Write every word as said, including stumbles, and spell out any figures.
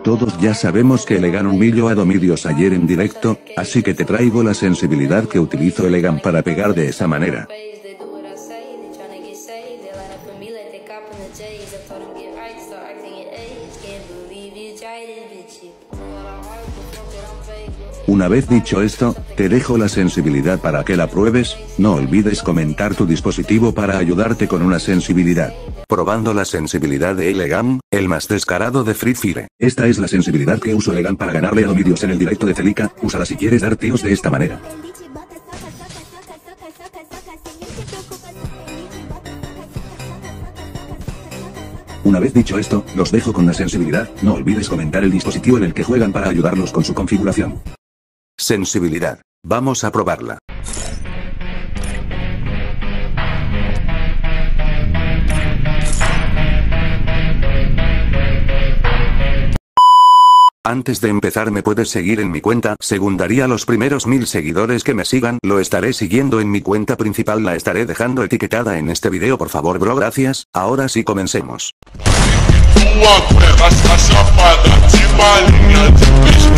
Todos ya sabemos que Elegant humilló a Domirios ayer en directo, así que te traigo la sensibilidad que utilizó Elegant para pegar de esa manera. Una vez dicho esto, te dejo la sensibilidad para que la pruebes. No olvides comentar tu dispositivo para ayudarte con una sensibilidad. Probando la sensibilidad de Elegant, el más descarado de Free Fire. Esta es la sensibilidad que uso Elegant para ganarle a Domirios en el directo de Celica. Úsala si quieres dar tiros de esta manera. Una vez dicho esto, los dejo con la sensibilidad. No olvides comentar el dispositivo en el que juegan para ayudarlos con su configuración. Sensibilidad. Vamos a probarla. Antes de empezar me puedes seguir en mi cuenta secundaria. Los primeros mil seguidores que me sigan lo estaré siguiendo en mi cuenta principal, la estaré dejando etiquetada en este video, por favor bro, gracias. Ahora sí comencemos.